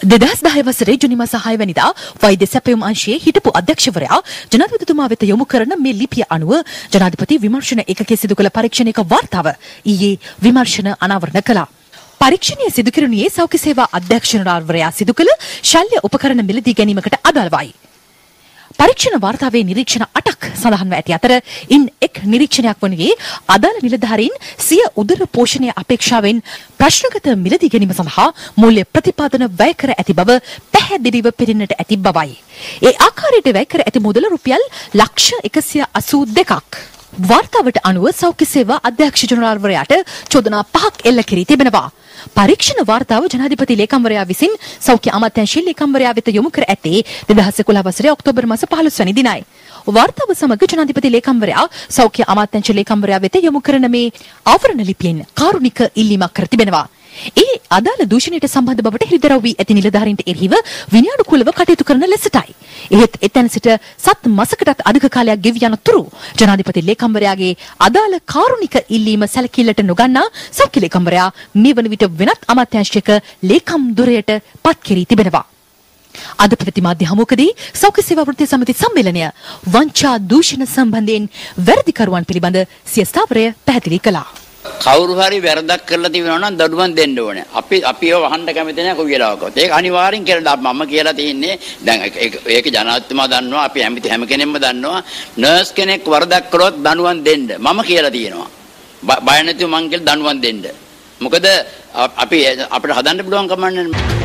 2010 වසරේ ජුනි මාස 6 වෙනිදා වෛද්‍ය සැපයුම් අංශයේ හිටපු අධ්‍යක්ෂවරයා ජනාධිපතිතුමා වෙත යොමු කරන මේ ලිපිය අනුව ජනාධිපති විමර්ශන ඒකකයේ සිදු කළ පරීක්ෂණයක වාර්තාව ඊයේ විමර්ශන අනාවරණ කළා. පරීක්ෂණය සිදු කෙරුණේ සෞඛ්‍ය සේවා අධ්‍යක්ෂකවරයා සිදු කළ ශල්‍ය උපකරණ මිලදී ගැනීමකට අදාළවයි. පරීක්ෂණ වාර්තාවේ නිරීක්ෂණ 8ක් සඳහන්ව ඇති අතර ඉන් එක් නිරීක්ෂණයක් වනුයේ අදාළ නිලධාරීන් සිය උදර පෝෂණය අපේක්ෂාවෙන් ප්‍රශ්නගත මිලදී ගැනීම සඳහා මූල්‍ය ප්‍රතිපාදන වැය කර ඇති බව පැහැදිලිව පෙනෙන්නට ඇති බවයි. ඒ ආකාරයට වැය කර ඇති මුදල රුපියල් ලක්ෂ 182ක්. වාර්තාවට අනුව සෞඛ්‍ය සේවා අධ්‍යක්ෂ ජනරාල්වරයාට චෝදනා 5ක් එල්ල කෙරී තිබෙනවා. පරීක්ෂණ වාර්තාව ජනාධිපති ලේකම්වරයා විසින් සෞඛ්‍ය අමාත්‍යාංශයේ ලේකම්වරයා වෙත යොමු කර ඇත්තේ 2011 වසරේ ඔක්තෝබර් මාස 15 වැනි දිනයි. වාර්තාව සමග ජනාධිපති ලේකම්වරයා සෞඛ්‍ය අමාත්‍යාංශ ලේකම්වරයා වෙත යොමු කරන මේ ආවරණ ලිපියෙන් කාරුණික ඉල්ලීමක් කර තිබෙනවා. ඒ අදාළ දූෂණයට සම්බන්ධ බවට හෙළිදරව් වී ඇති නිලධාරීන්ට එරෙහිව විනයානුකූලව කටයුතු කරන ලෙසටයි. එහෙත් එතැන සිට සත් මාසකටත් අධික කාලයක් ගෙවී යනතුරු ජනාධිපති ලේකම්වරයාගේ අදාළ කාරුණික ඉල්ලීම සැලකිල්ලට නොගන්නා සෞඛ්‍ය ලේකම්වරයා මේ වන විට වෙනත් අමාත්‍යාංශයක ලේකම් ධුරයට පත් කෙරී තිබෙනවා. අද පැවති මාධ්‍ය හමුවකදී සෞඛ්‍ය සේවා වෘත්තීය සමිති සම්මේලනය වංචා දූෂණ සම්බන්ධයෙන් වැරදිකරුවන් පිළිබඳ සිය ස්ථාවරය පැහැදිලි කළා. කවුරු හරි වැරදක් කරලා තිබෙනවා නම් දඩුවම් දෙන්න ඕනේ. අපි ඒව වහන්න කැමති නැහැ කොයි වෙලාවකවත්. ඒක අනිවාර්යෙන් කියලා මම කියලා තියෙන්නේ දැන් ඒක ජනාධිපතිතුමා දන්නවා අපි හැම කෙනෙක්ම දන්නවා නර්ස් කෙනෙක් වරදක් කරොත් දඩුවම් දෙන්න. මම කියලා තියෙනවා. බය නැතිව මං කියලා දඩුවම් දෙන්න. මොකද අපිට හදන්න පුළුවන් කමක් නැහැ.